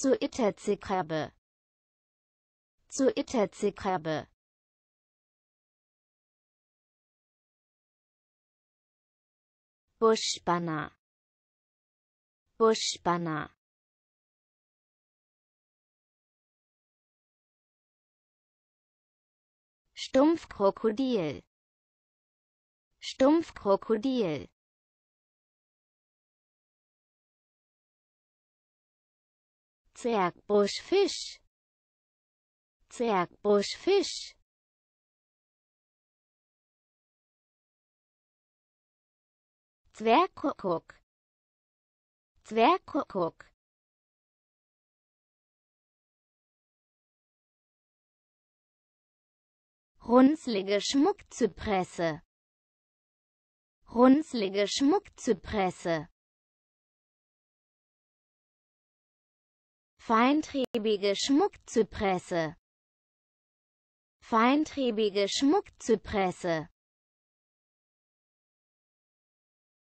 Zuitterzikrabbe. Zuitterzikrabbe. Buschspanner. Buschspanner. Stumpfkrokodil. Stumpfkrokodil. Zwergbuschfisch. Zwergbuschfisch. Zwergkuckuck. Zwergkuckuck. Runzlige Schmuckzypresse. Runzlige Schmuckzypresse. Feintriebige Schmuckzypresse. Feintriebige Schmuckzypresse.